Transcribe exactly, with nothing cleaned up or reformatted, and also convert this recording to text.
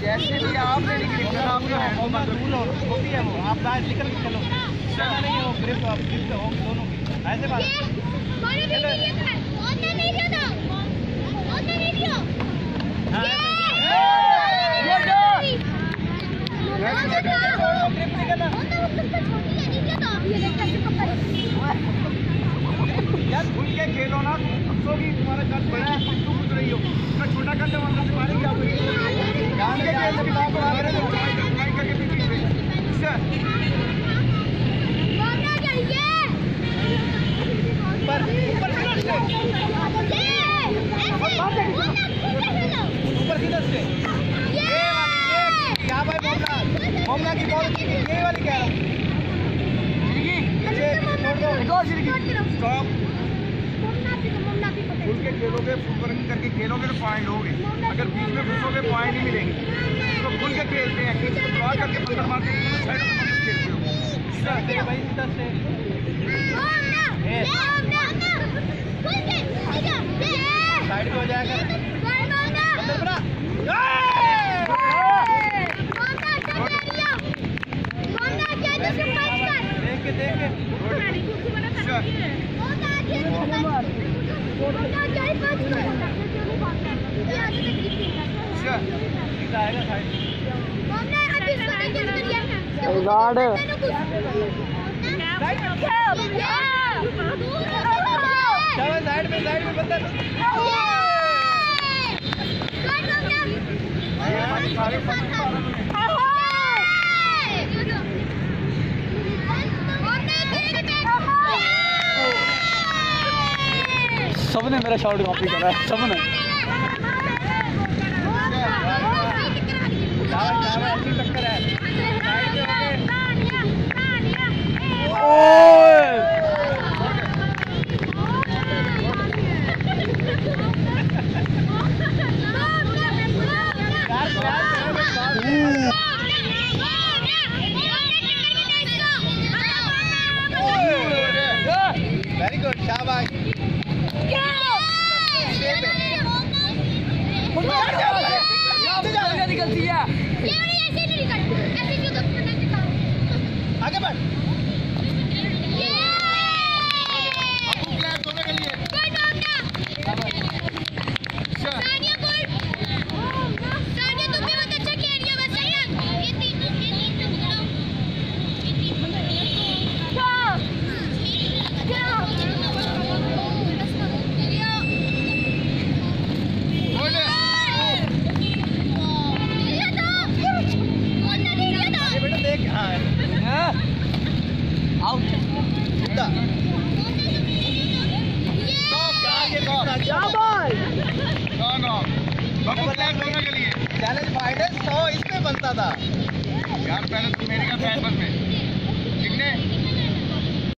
जैसे भी आपने निकली आपका है वो मत भूलो, वो भी है वो आप बाहर निकल के चलो, चलना नहीं है वो ग्रिप आप ग्रिप हो दोनों की ऐसे बात यार भूल के खेलो ना, अफसोगी तुम्हारा कद बड़ा है, तुम कुछ रही हो, इतना छोटा कर दो वहाँ से मारेंगे आप ध्यान से खेल के बात आ रहे हो ट्राई करके पीछे पे सर ऊपर ऊपर सीधा ऊपर सीधा से ये वाली क्या भाई मोमना मोमना की बॉल ये वाली कह रहा हूँ पीछे छोड़ दो एक और स्टॉप खुल के खेलोगे, फुल वर्किंग करके खेलोगे तो पॉइंट लोगे, अगर बीच में घुसोगे पॉइंट नहीं मिलेंगे, तो खुल के खेलते हैं किसी को ड्रॉ करके पत्थर मारते हैं साइड में खेलते हो सीधा भाई सीधा से साइड पे हो जाएगा अंदर बड़ा देख के देख के गार्ड साइड में साइड में बंदा सबने मेरा शॉट कॉपी करा है, सबने टक्कर है वेरी गुड शाबाश निकलती है आगे बढ़ चैलेंज फाइटर सौ इसमें बनता था यार, पहले तो मेरे का फैशन में कितने